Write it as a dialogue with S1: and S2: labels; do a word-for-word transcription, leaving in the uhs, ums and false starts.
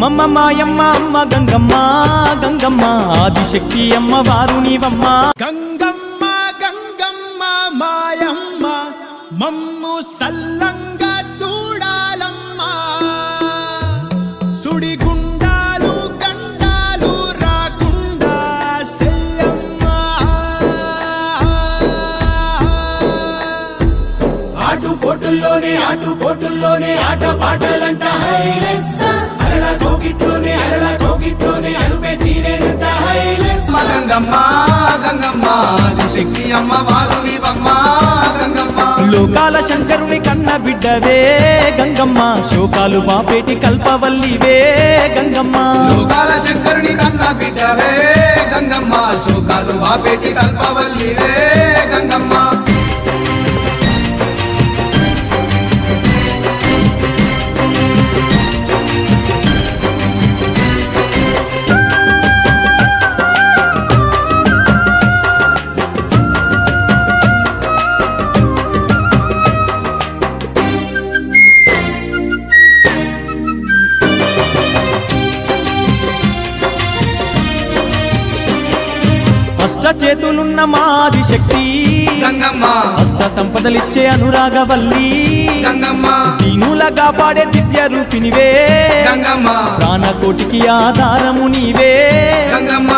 S1: అమ్మమ్మ మాయమ్మ అమ్మ గంగమ్మ గంగమ్మ ఆదిశక్తి అమ్మ వారు నీవమ్మ
S2: గంగమ్మ గంగమ్మ మాయమ్మ మమ్ము సల్లంగా చూడాలమ్మ సుడిగుండాలు గండాలు రాకుండా సెయ్యమ్మ ఆటుపోటుల్లోనే ఆటుపోటుల్లోనే ఆట పాటలంట హైలెస్ అలల కోగిట్లోనే అలల కోగిట్లోనే అలుపే తీరేనంట హైలెస్
S3: గంగమ్మ గంగమ్మ ఆదిశక్తి అమ్మ వారు నీవమ్మ గంగమ్మ
S1: లోకాల శంకరుని కన్న బిడ్డవే గంగమ్మ శోకాలు బాపేటి కల్పవల్లివే గంగమ్మ
S3: లోకాల శంకరుని కన్న బిడ్డవే గంగమ్మ శోకాలు బాపేటి కల్పవల్లివే గంగమ్మ
S1: అష్ట చేతులున్న మాది శక్తి
S3: గంగమ్మ
S1: అష్ట సంపదలిచ్చే అనురాగవల్లి
S3: గంగమ్మ
S1: దీనులగా పాడే దివ్య రూపినివే
S3: గంగమ్మ
S1: ప్రాణకోటికి ఆధారము నీవే
S3: గంగమ్మ